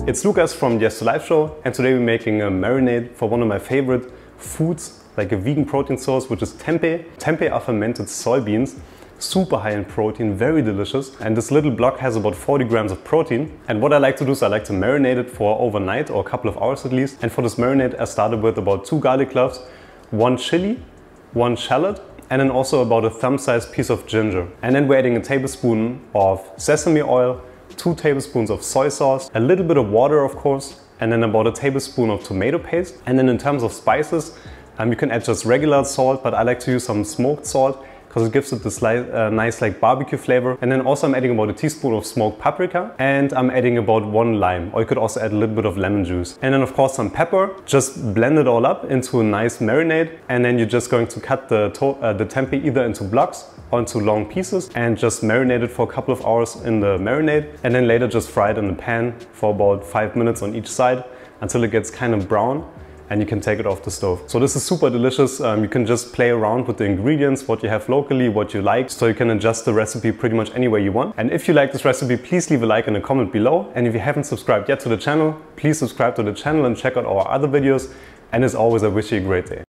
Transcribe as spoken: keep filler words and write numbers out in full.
It's Lukas from the Yes to Life show, and today we're making a marinade for one of my favorite foods, like a vegan protein source, which is tempeh. Tempeh are fermented soybeans, super high in protein, very delicious. And this little block has about forty grams of protein. And what I like to do is I like to marinate it for overnight or a couple of hours at least. And for this marinade, I started with about two garlic cloves, one chili, one shallot, and then also about a thumb-sized piece of ginger. And then we're adding a tablespoon of sesame oil, two tablespoons of soy sauce, a little bit of water of course, and then about a tablespoon of tomato paste. And then in terms of spices, um, you can add just regular salt, but I like to use some smoked salt because it gives it this uh, nice like barbecue flavor. And then also I'm adding about a teaspoon of smoked paprika, and I'm adding about one lime, or you could also add a little bit of lemon juice. And then of course some pepper. Just blend it all up into a nice marinade, and then you're just going to cut the, uh, the tempeh either into blocks or into long pieces and just marinate it for a couple of hours in the marinade, and then later just fry it in the pan for about five minutes on each side until it gets kind of brown, and you can take it off the stove. So this is super delicious. Um, you can just play around with the ingredients, what you have locally, what you like, so you can adjust the recipe pretty much any way you want. And if you like this recipe, please leave a like and a comment below. And if you haven't subscribed yet to the channel, please subscribe to the channel and check out our other videos. And as always, I wish you a great day.